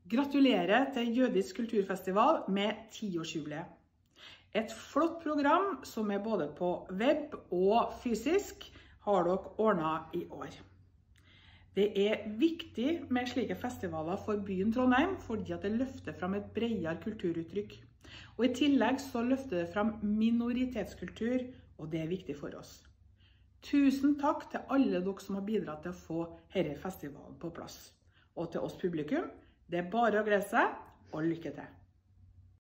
Gratulerer til Jødisk kulturfestival med 10-årsjubileet. Et flott program som er både på web og fysisk har dere ordnet i år. Det er viktig med slike festivaler for byen Trondheim fordi det løfter frem et bredere kulturuttrykk. Og i tillegg så løfter det frem minoritetskultur, og det er viktig for oss. Tusen takk til alle dere som har bidratt til å få denne festivalen på plass. Og til oss publikum, det er bare å glede seg, og lykke til!